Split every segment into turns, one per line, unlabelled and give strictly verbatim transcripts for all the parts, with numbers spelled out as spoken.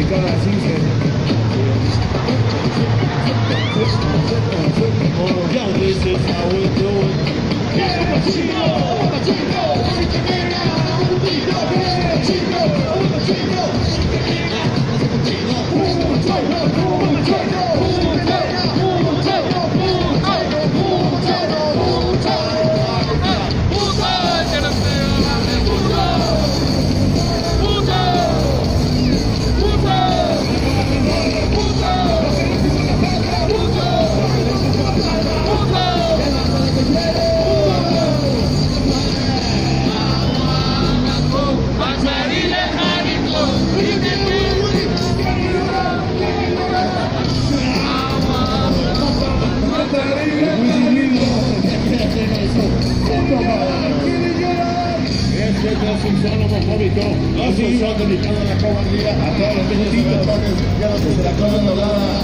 cara así que... Oh, yeah, this is how we do it. Yeah, Pacino! Pacino! Un solo homofóbico, no se usó dedicado a la cobardía a todos los vecinos ya no se la cosa doblada.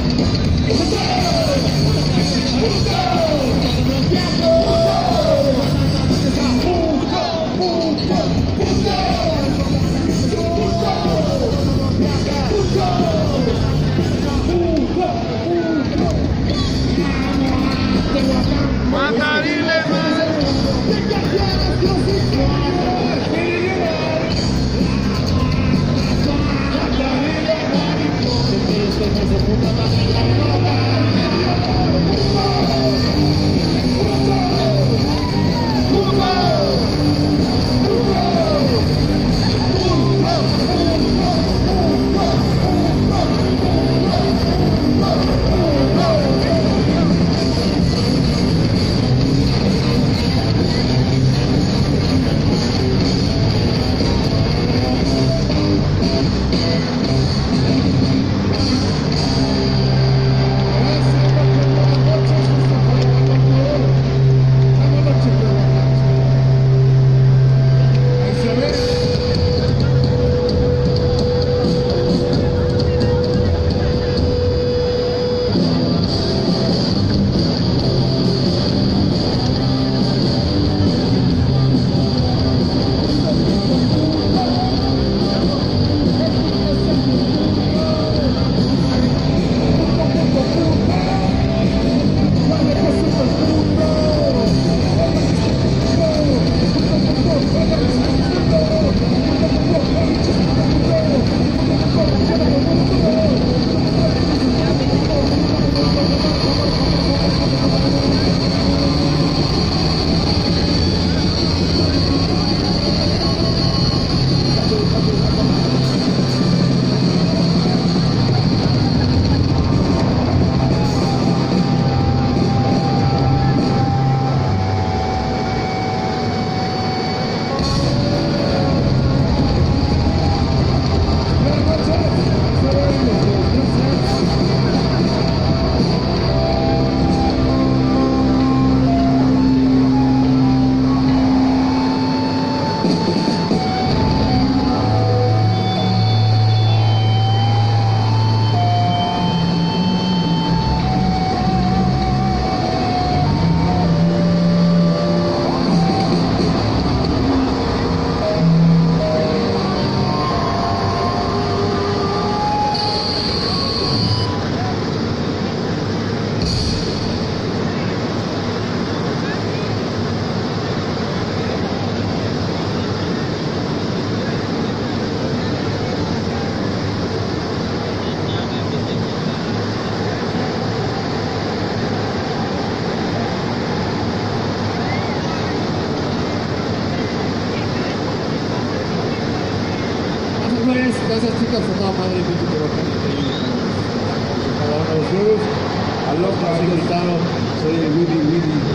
Gracias chicas, a toda madre, mucho trabajo cada uno de ustedes. Al otro invitado, soy el Willy Willy.